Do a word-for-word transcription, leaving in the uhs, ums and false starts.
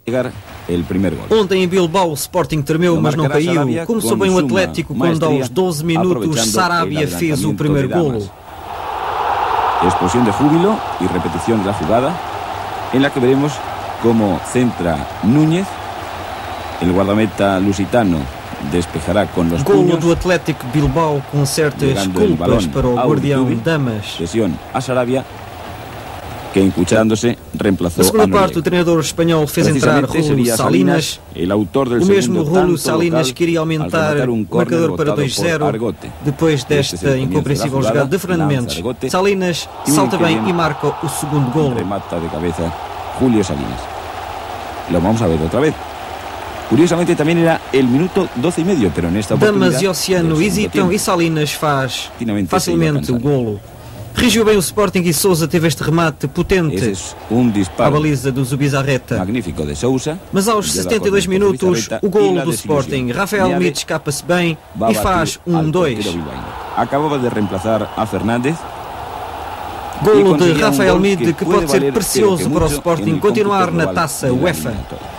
llegar el primer gol. Ontem em Bilbao o Sporting tremeu, mas não caiu. Começou bem o Atlético quando aos doze minutos Sarabia fez o primeiro golo. Explosión de júbilo y repetición de la jugada en la que veremos cómo centra Núñez. El guardameta lusitano despejará con los Golo puños. do Atlético Bilbao com certas culpas para o guardião Damas. Presión a Sarabia, que encuchándose reemplazó Na segunda a parte, o treinador espanhol fez entrar Raúl Salinas. el autor del O mesmo segundo Raúl tanto Salinas local, queria aumentar al rematar un o córner marcador para botado dois por zero. Argote. Depois Este es desta el comienzo incompreensível de la jogada jugada, de Fernando lanza Mendes, Argote, Salinas y muy salta bem bien e marca o segundo golo. Remata de cabeza Julio Salinas. Lo vamos a ver otra vez. Curiosamente también era el minuto doce y medio, pero en esta oportunidad Damas e Oceano del segundo hesitam tiempo. e Salinas faz Finalmente facilmente se iba o golo. Reagiu bem o Sporting e Sousa teve este remate potente Ese es un à disparo baliza do Zubizarreta. magnífico de Sousa. Mas aos Lleva setenta e dois córner por minutos, Zubizarreta o y golo la do desilusión. Sporting. Rafael Meade Mit escapa-se bem va a e faz batir al um dois. portero bilbaíno. Acababa de reemplazar a Fernández. Golo de conseguía un Rafael gol Mit que puede pode ser valer, precioso pero que para o mucho en Sporting el continuar cómputo na global taça de la UEFA. eliminatoria.